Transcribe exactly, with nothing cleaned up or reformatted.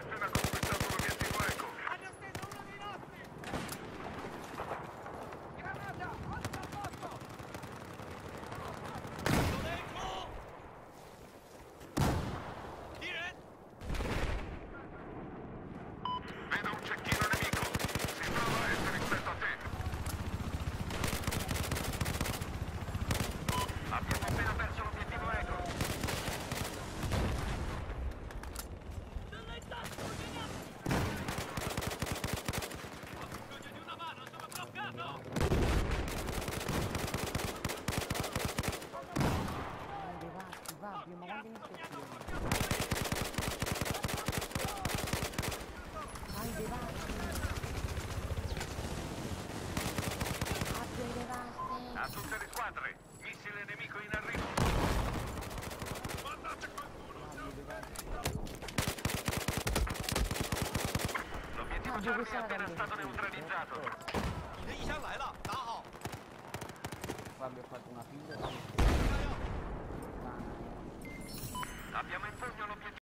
appena completato l'obiettivo eco. Hanno steso uno dei nostri! Granata! Alza al posto! Dentro! Dire! Vedo un cecchino nemico. Si trova a essere rispetto a te. Abbiamo appena perso l'obiettivo eco. Fabio, ma quanti mi stai chiedendo? Hai dei vasti! Fabio, hai dei vasti! A tutte le squadre, missile nemico in arrivo. Mandate qualcuno! L'obiettivo Fabio, Charlie è questa è la appena grande stato differenza, neutralizzato. eh. 你的异箱来了，